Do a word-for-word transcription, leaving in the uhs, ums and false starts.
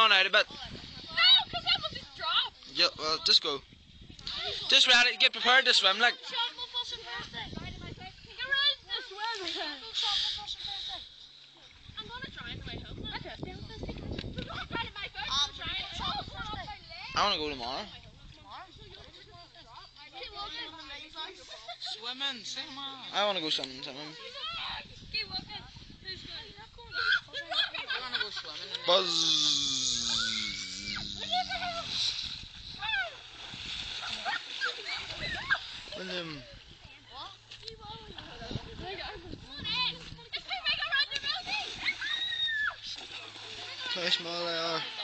drawn out a bit. No, because that will just drop. Yeah, well, just go. Just ready, get prepared to swim, like. Get ready to swim. I'm gonna try on the way home. I want to go tomorrow. Swimming, same on. I want to go swimming, swimming. Keep walking. Who's going? I want to go swimming. Buzz. William. How small they are.